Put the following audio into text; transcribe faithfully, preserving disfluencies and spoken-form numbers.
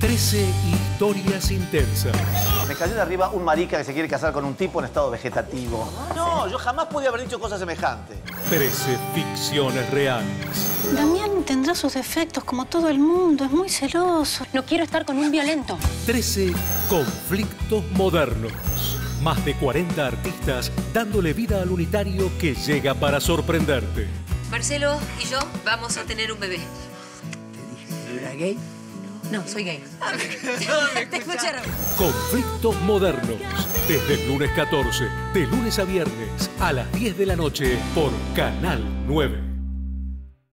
trece historias intensas. Me cayó de arriba un marica que se quiere casar con un tipo en estado vegetativo. No, yo jamás podía haber dicho cosas semejantes. trece ficciones reales. Damián tendrá sus defectos como todo el mundo, es muy celoso. No quiero estar con un violento. trece conflictos modernos. Más de cuarenta artistas dándole vida al unitario que llega para sorprenderte. Marcelo y yo vamos a tener un bebé. ¿Te dije que era gay? No, soy gay. Te escucharon. Conflictos modernos. Desde el lunes catorce, de lunes a viernes, a las diez de la noche, por Canal nueve.